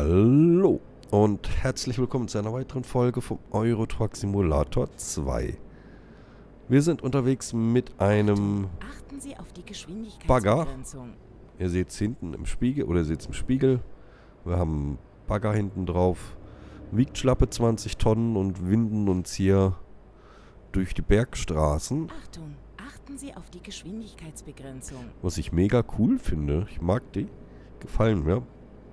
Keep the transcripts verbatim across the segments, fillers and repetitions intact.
Hallo und herzlich willkommen zu einer weiteren Folge vom Euro Truck Simulator zwei. Wir sind unterwegs mit einem Achten Sie auf die Bagger. Geschwindigkeitsbegrenzung. Ihr seht es hinten im Spiegel, oder ihr seht es im Spiegel. Wir haben einen Bagger hinten drauf. Wiegt schlappe zwanzig Tonnen und winden uns hier durch die Bergstraßen. Achtung, achten Sie auf die Geschwindigkeitsbegrenzung. Was ich mega cool finde. Ich mag die. Gefallen mir.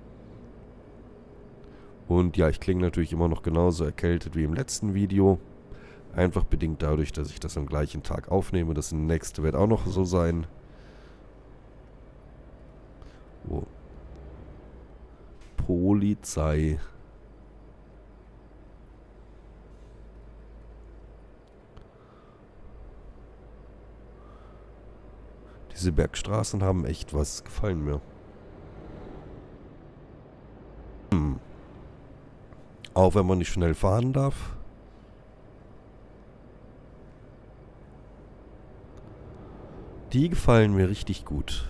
Und ja, ich klinge natürlich immer noch genauso erkältet wie im letzten Video. Einfach bedingt dadurch, dass ich das am gleichen Tag aufnehme. Das nächste wird auch noch so sein. Oh. Polizei. Diese Bergstraßen haben echt was, gefallen mir. Hm. Auch wenn man nicht schnell fahren darf. Die gefallen mir richtig gut.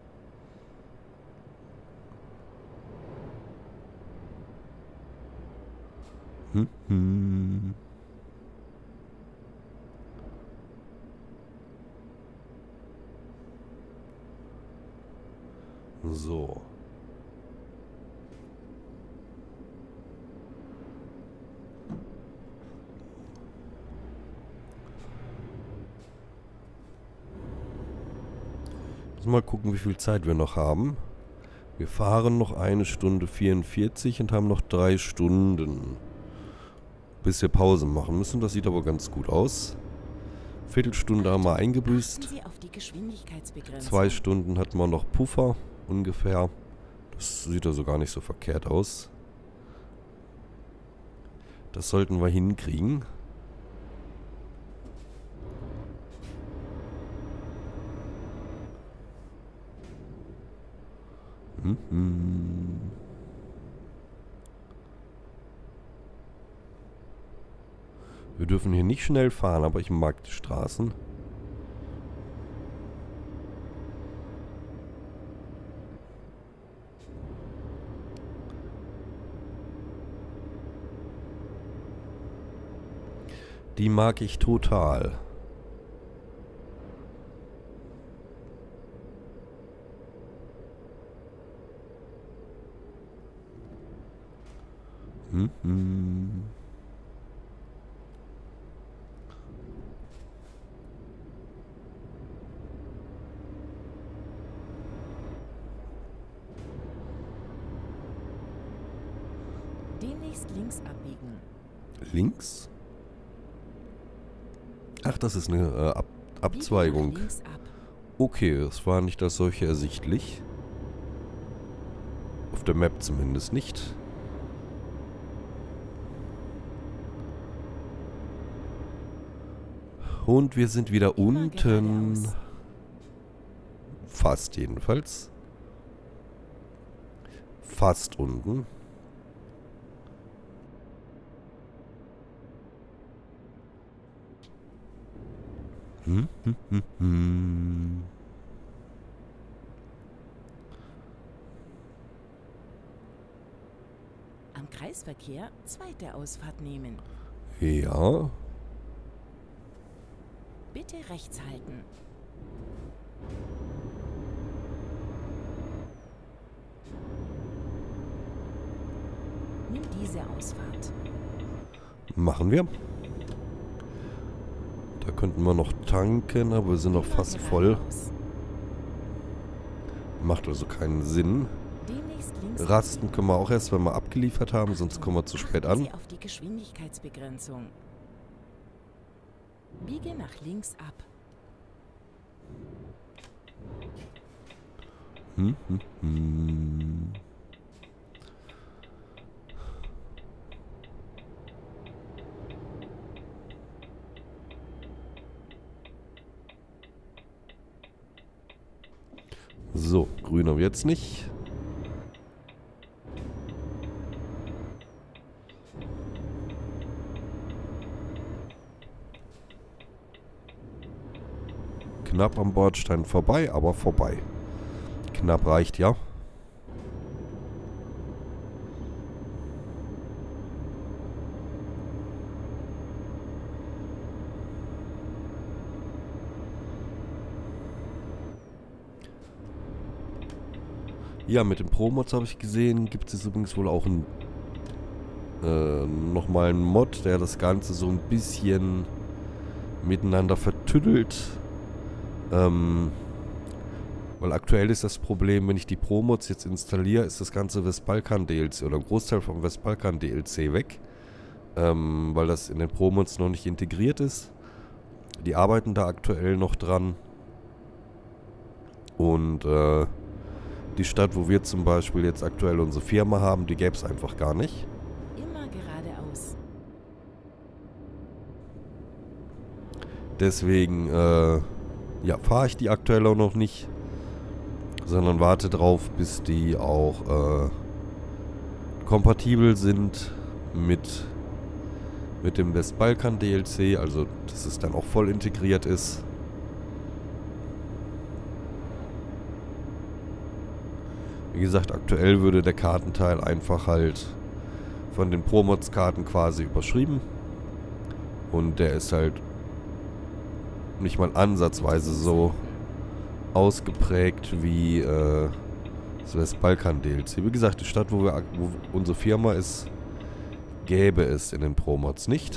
Hm, hm. So. Mal gucken, wie viel Zeit wir noch haben. Wir fahren noch eine Stunde vierundvierzig und haben noch drei Stunden, bis wir Pause machen müssen. Das sieht aber ganz gut aus. Viertelstunde haben wir eingebüßt. Achten Sie auf die Geschwindigkeitsbegrenzung. Zwei Stunden hatten wir noch Puffer ungefähr. Das sieht also gar nicht so verkehrt aus. Das sollten wir hinkriegen. Mhm. Wir dürfen hier nicht schnell fahren, aber ich mag die Straßen. Die mag ich total. Mhm. Demnächst links abbiegen. Links? Ach, das ist eine äh, Ab Abzweigung. Biegen nach links ab. Okay, es war nicht als solche ersichtlich. Auf der Map zumindest nicht. Und wir sind wieder Immer unten. geradeaus. Fast jedenfalls. Fast unten. Hm, hm, hm, hm. Am Kreisverkehr zweite Ausfahrt nehmen. Ja. Bitte rechts halten. Nimm diese Ausfahrt. Machen wir. Da könnten wir noch tanken, aber wir sind noch Immer fast voll. geradeaus. Macht also keinen Sinn. Demnächst links Rasten abbiegen. können wir auch erst, wenn wir abgeliefert haben, sonst Achtung, kommen wir zu spät achten an. Sie auf die Geschwindigkeitsbegrenzung. Biege nach links ab. Hm, hm, hm. So, grün haben wir jetzt nicht. Knapp am Bordstein vorbei, aber vorbei. Knapp reicht, ja. Ja, mit den Pro-Mods habe ich gesehen, gibt es übrigens wohl auch ein, äh, nochmal einen Mod, der das Ganze so ein bisschen miteinander vertüdelt. Ähm, weil aktuell ist das Problem, wenn ich die Pro-Mods jetzt installiere, ist das ganze Westbalkan-D L C oder ein Großteil vom Westbalkan-D L C weg. Ähm, weil das in den Pro-Mods noch nicht integriert ist. Die arbeiten da aktuell noch dran. Und äh, die Stadt, wo wir zum Beispiel jetzt aktuell unsere Firma haben, die gäbe es einfach gar nicht. Immer geradeaus. Deswegen äh, ja, fahre ich die aktuell auch noch nicht, sondern warte drauf, bis die auch äh, kompatibel sind mit, mit dem Westbalkan-D L C, also dass es dann auch voll integriert ist. Wie gesagt, aktuell würde der Kartenteil einfach halt von den Pro-Mods-Karten quasi überschrieben. Und der ist halt nicht mal ansatzweise so ausgeprägt wie äh, das Westbalkan-D L C. Wie gesagt, die Stadt, wo, wir, wo unsere Firma ist, gäbe es in den Pro-Mods nicht.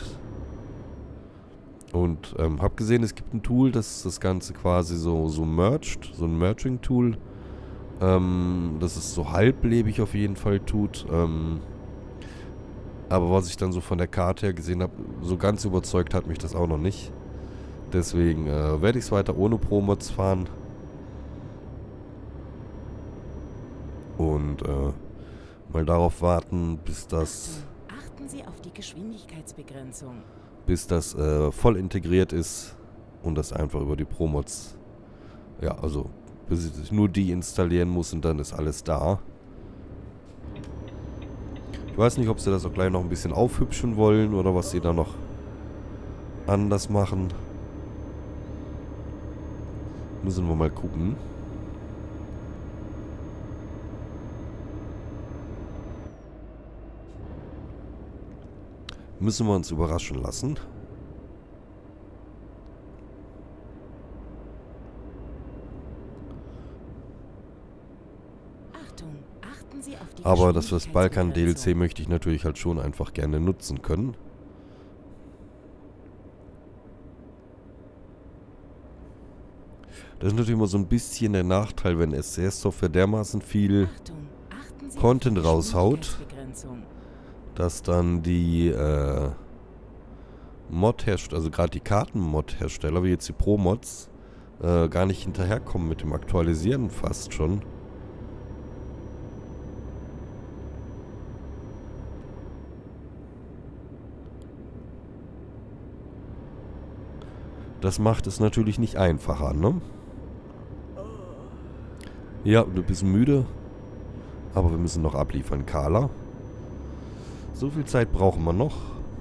Und ähm, habe gesehen, es gibt ein Tool, das das Ganze quasi so, so mergt, so ein Merging-Tool. Ähm, dass es so halblebig auf jeden Fall tut. Ähm, aber was ich dann so von der Karte her gesehen habe, so ganz überzeugt hat mich das auch noch nicht. Deswegen äh, werde ich es weiter ohne Pro-Mods fahren. Und äh, mal darauf warten, bis das, Achten Sie auf die Geschwindigkeitsbegrenzung. bis das äh, voll integriert ist und das einfach über die Pro-Mods, ja, also bis ich nur die installieren muss und dann ist alles da. Ich weiß nicht, ob sie das auch gleich noch ein bisschen aufhübschen wollen oder was sie da noch anders machen. Müssen wir mal gucken. Müssen wir uns überraschen lassen. Aber das Westbalkan-D L C möchte ich natürlich halt schon einfach gerne nutzen können. Das ist natürlich immer so ein bisschen der Nachteil, wenn S C S-Software dermaßen viel Content raushaut, dass dann die äh, Mod-Hersteller, also gerade die Karten-Mod-Hersteller, wie jetzt die Pro-Mods, äh, gar nicht hinterherkommen mit dem Aktualisieren fast schon. Das macht es natürlich nicht einfacher, ne? Ja, du bist müde. Aber wir müssen noch abliefern, Carla. So viel Zeit brauchen wir noch.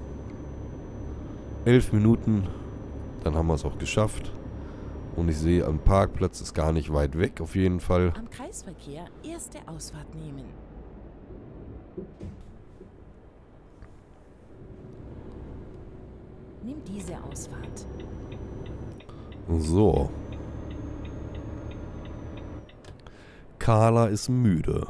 Elf Minuten. Dann haben wir es auch geschafft. Und ich sehe, ein Parkplatz ist gar nicht weit weg, auf jeden Fall. Am Kreisverkehr erste Ausfahrt nehmen. Nimm diese Ausfahrt. So. Carla ist müde.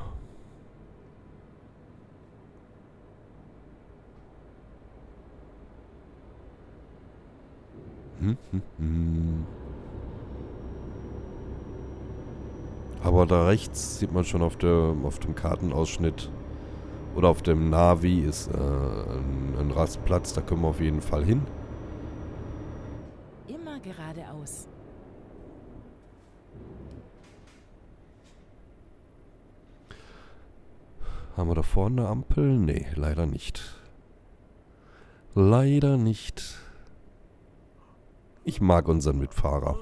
Hm, hm, hm. Aber da rechts sieht man schon auf, der, auf dem Kartenausschnitt oder auf dem Navi ist äh, ein, ein Rastplatz. Da können wir auf jeden Fall hin. Immer geradeaus. Haben wir da vorne eine Ampel? Nee, leider nicht. Leider nicht. Ich mag unseren Mitfahrer.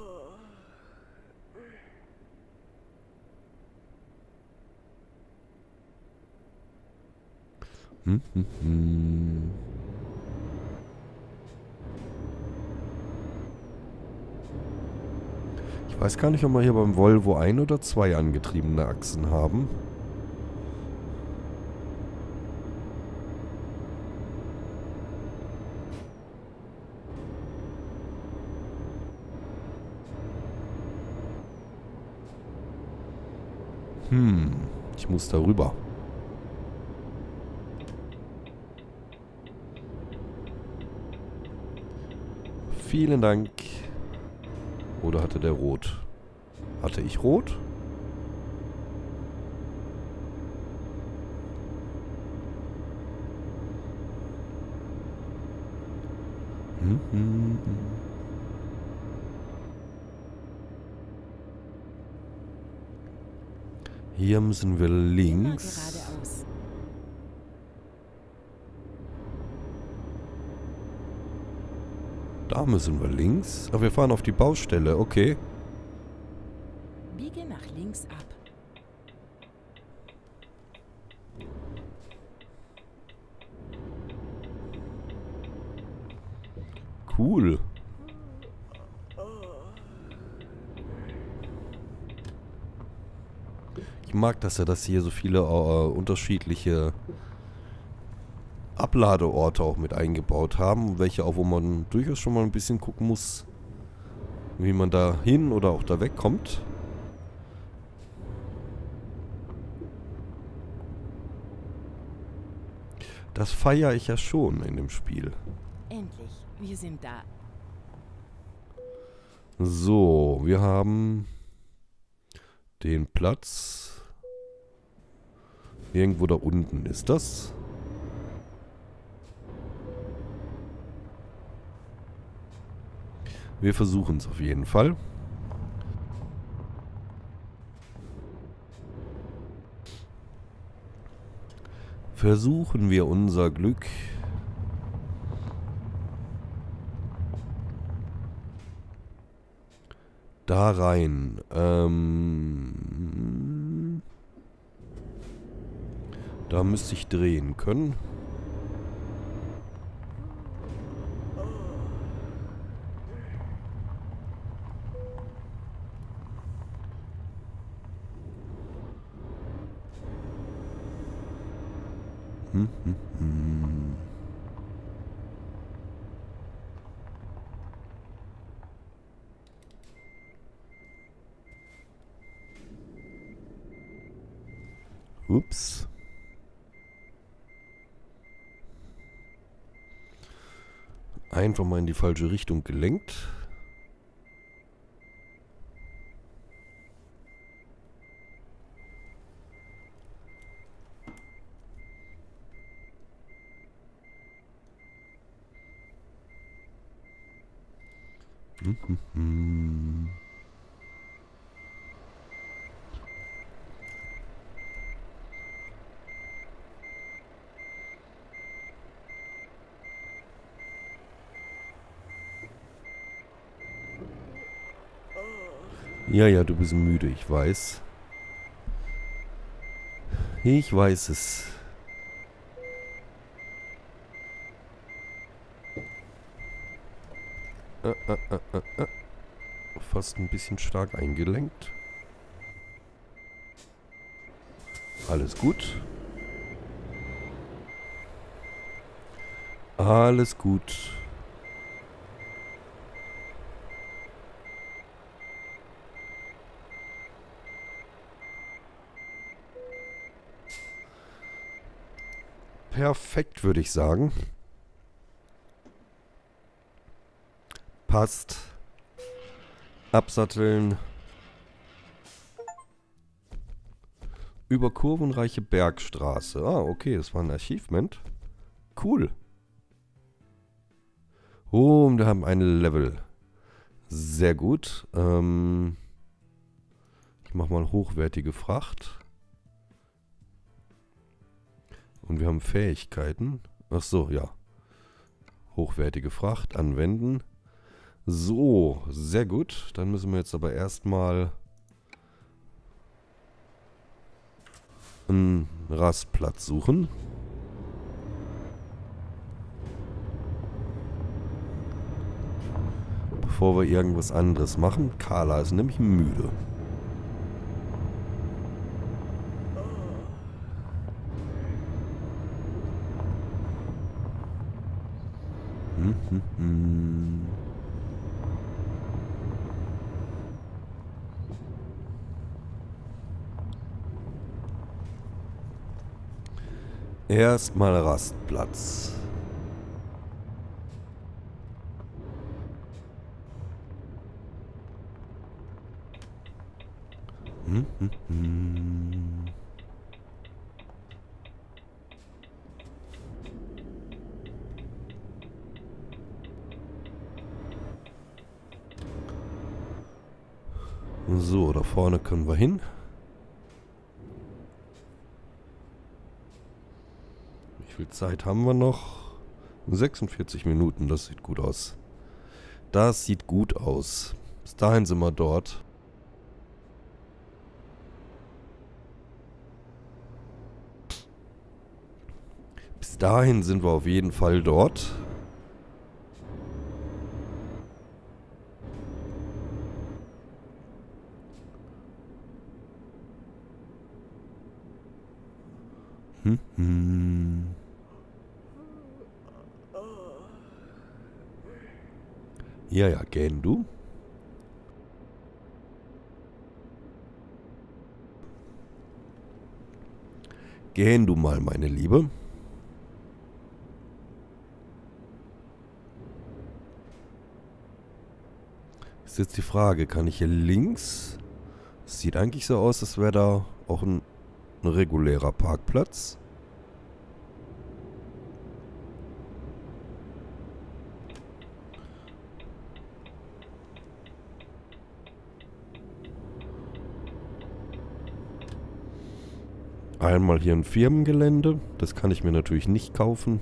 Hm, hm, hm. Ich weiß gar nicht, ob wir hier beim Volvo ein oder zwei angetriebene Achsen haben. Hm, Ich muss da rüber. Vielen Dank. Oder hatte der rot? Hatte ich rot? Hm, hm, hm. Hier müssen wir links. Geradeaus. Da müssen wir links. Aber wir fahren auf die Baustelle, okay. Biege nach links ab. Cool. Ich mag das ja, dass hier so viele äh, unterschiedliche Abladeorte auch mit eingebaut haben. Welche auch, wo man durchaus schon mal ein bisschen gucken muss, wie man da hin oder auch da wegkommt. Das feiere ich ja schon in dem Spiel. Endlich, wir sind da. So, wir haben den Platz. Irgendwo da unten ist das. Wir versuchen es auf jeden Fall. Versuchen wir unser Glück. Da rein. Ähm, da müsste ich drehen können. Hm, hm, hm. Ups. Einfach mal in die falsche Richtung gelenkt. Hm, hm, hm. Ja, ja, du bist müde, ich weiß. Ich weiß es. Äh, äh, äh, äh, äh. Fast ein bisschen stark eingelenkt. Alles gut. Alles gut. Perfekt, würde ich sagen. Passt. Absatteln. Über kurvenreiche Bergstraße. Ah, okay, das war ein Achievement. Cool. Oh, wir haben ein Level. Sehr gut. Ähm, ich mache mal hochwertige Fracht. Und wir haben Fähigkeiten. Ach so, ja. Hochwertige Fracht anwenden. So, sehr gut. Dann müssen wir jetzt aber erstmal einen Rastplatz suchen. Bevor wir irgendwas anderes machen. Carla ist nämlich müde. Hm, hm, hm. Erstmal Rastplatz. Hm, hm, hm. So, da vorne können wir hin. Wie viel Zeit haben wir noch? sechsundvierzig Minuten, das sieht gut aus. Das sieht gut aus. Bis dahin sind wir dort. Bis dahin sind wir auf jeden Fall dort. Hm, hm. Ja, ja, gehen du. Gehen du mal, meine Liebe. Ist jetzt die Frage, kann ich hier links? Es sieht eigentlich so aus, als wäre da auch ein, ein regulärer Parkplatz. Einmal hier ein Firmengelände. Das kann ich mir natürlich nicht kaufen.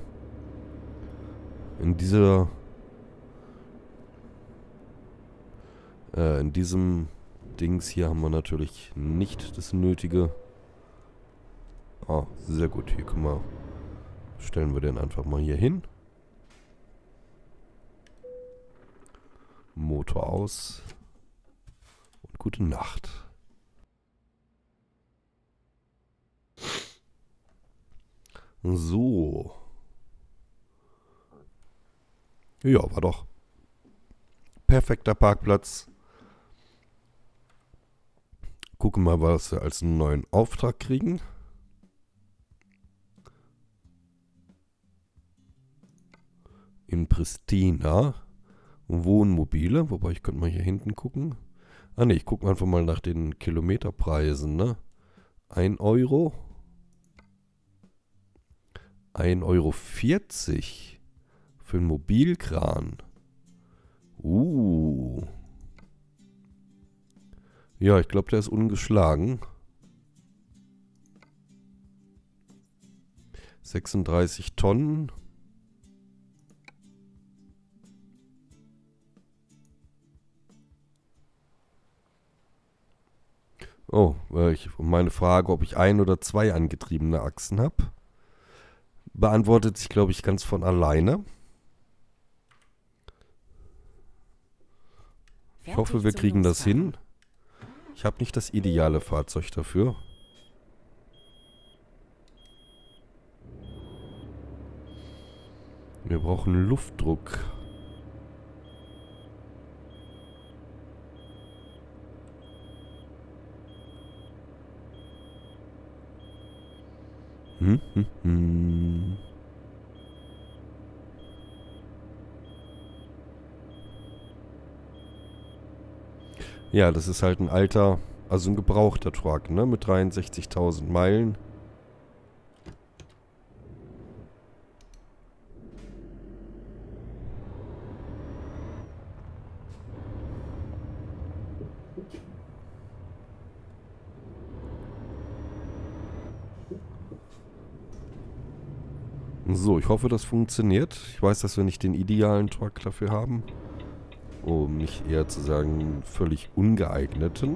In dieser... Äh, in diesem Dings hier haben wir natürlich nicht das Nötige. Ah, sehr gut. Hier können wir... Stellen wir den einfach mal hier hin. Motor aus. Und gute Nacht. So. Ja, war doch perfekter Parkplatz. Gucken mal, was wir als einen neuen Auftrag kriegen. In Pristina. Wohnmobile. Wobei, ich könnte mal hier hinten gucken. Ah ne, ich gucke einfach mal nach den Kilometerpreisen, ne? ein Euro. ein Euro vierzig für einen Mobilkran. Uh. Ja, ich glaube, der ist ungeschlagen. sechsunddreißig Tonnen. Oh, äh, ich, meine Frage, ob ich ein oder zwei angetriebene Achsen habe, beantwortet sich, glaube ich, ganz von alleine. Ich hoffe, wir kriegen das hin. Ich habe nicht das ideale Fahrzeug dafür. Wir brauchen Luftdruck. Hm, hm, hm. Ja, das ist halt ein alter, also ein gebrauchter Truck, ne? Mit dreiundsechzigtausend Meilen. So, ich hoffe, das funktioniert. Ich weiß, dass wir nicht den idealen Truck dafür haben. Um nicht eher zu sagen, völlig ungeeigneten.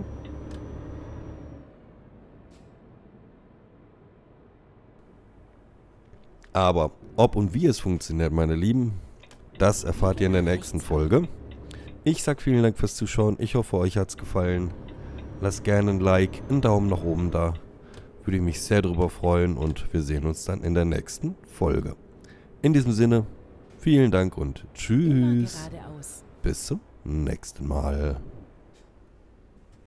Aber ob und wie es funktioniert, meine Lieben, das erfahrt ihr in der nächsten Folge. Ich sag vielen Dank fürs Zuschauen. Ich hoffe, euch hat's gefallen. Lasst gerne ein Like, einen Daumen nach oben da. Würde ich mich sehr drüber freuen und wir sehen uns dann in der nächsten Folge. In diesem Sinne, vielen Dank und tschüss. Bis zum nächsten Mal.